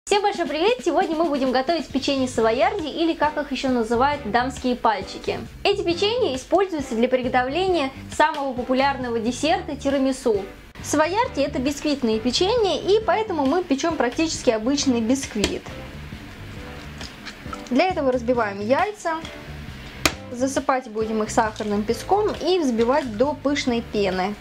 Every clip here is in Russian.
Всем большой привет! Сегодня мы будем готовить печенье савоярди, или как их еще называют, дамские пальчики. Эти печенья используются для приготовления самого популярного десерта тирамису. Савоярди это бисквитные печенья, и поэтому мы печем практически обычный бисквит. Для этого разбиваем яйца, засыпать будем их сахарным песком и взбивать до пышной пены.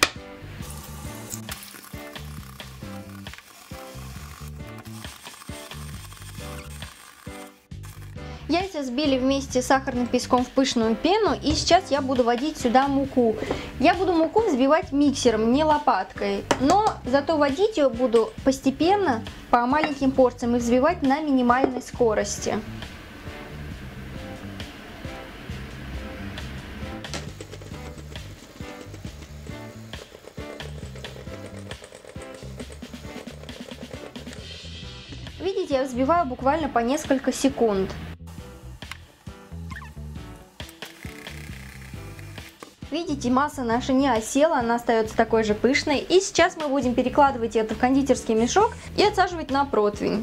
Яйца взбили вместе с сахарным песком в пышную пену, и сейчас я буду вводить сюда муку. Я буду муку взбивать миксером, не лопаткой, но зато вводить ее буду постепенно, по маленьким порциям, и взбивать на минимальной скорости. Видите, я взбиваю буквально по несколько секунд. Видите, масса наша не осела, она остается такой же пышной. И сейчас мы будем перекладывать это в кондитерский мешок и отсаживать на противень.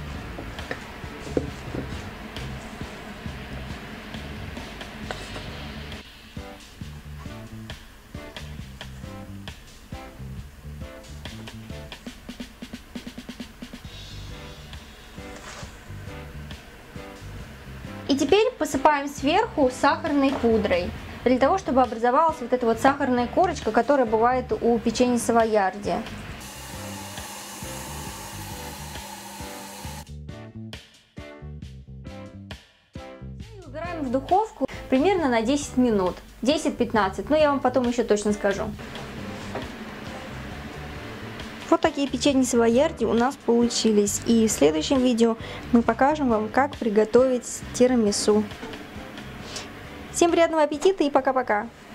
И теперь посыпаем сверху сахарной пудрой, для того, чтобы образовалась вот эта вот сахарная корочка, которая бывает у печенья савоярди. И убираем в духовку примерно на 10 минут, 10-15, но я вам потом еще точно скажу. Вот такие печенья савоярди у нас получились, и в следующем видео мы покажем вам, как приготовить тирамису. Всем приятного аппетита и пока-пока!